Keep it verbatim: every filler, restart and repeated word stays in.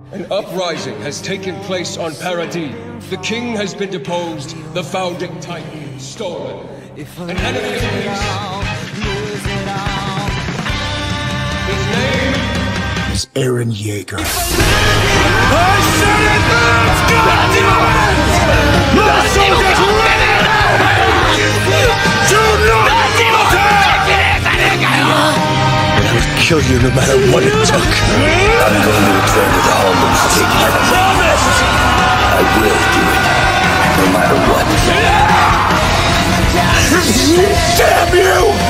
An uprising has taken place on Paradis. The king has been deposed, the founding titan stolen. An enemy of peace. His name is Eren Yeager. I said it! Let's go! Let's go! Do not attack! I would kill you no matter what it took. I'm going to return to the home and take you. I promise! I will do it, no matter what. Damn you!